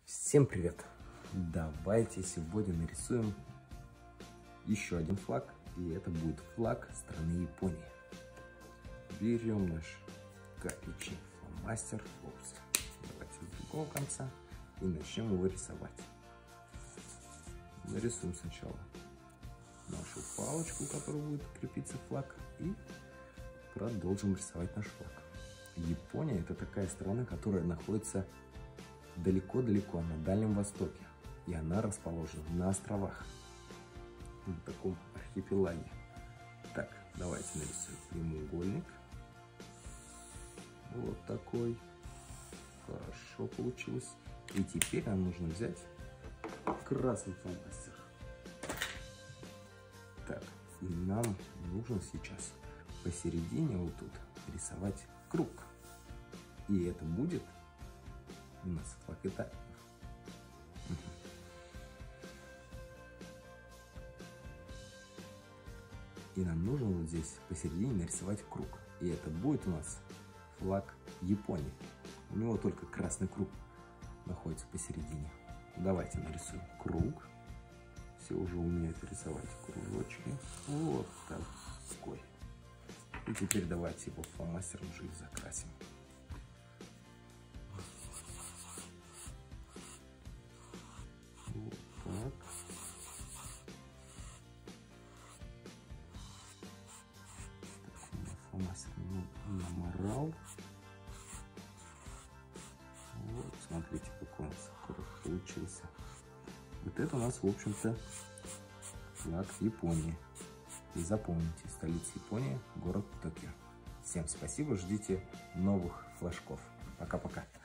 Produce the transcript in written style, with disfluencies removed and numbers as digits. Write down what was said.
Всем привет! Давайте сегодня нарисуем еще один флаг, и это будет флаг страны Японии. Берем наш коричневый фломастер, давайте с другого конца, и начнем его рисовать. Нарисуем сначала нашу палочку, которая будет крепиться флаг, и продолжим рисовать наш флаг. Япония — это такая страна, которая находится далеко-далеко на Дальнем Востоке, и она расположена на островах, в таком архипелаге. Так, давайте нарисуем прямоугольник. Вот такой. Хорошо получилось. И теперь нам нужно взять красный фломастер. Так, и нам нужно сейчас посередине вот тут рисовать круг. И это будет у нас флаг Италии. И нам нужно вот здесь посередине нарисовать круг. И это будет у нас флаг Японии. У него только красный круг находится посередине. Давайте нарисуем круг. Все уже умеют рисовать кружочки. Вот такой. И теперь давайте его фломастером уже и закрасим. Вот так. Фломастер наморал. Вот, смотрите, какой у нас круг получился. Вот это у нас, в общем-то, флаг Японии. И запомните, столица Японии — город Токио. Всем спасибо, ждите новых флажков. Пока-пока.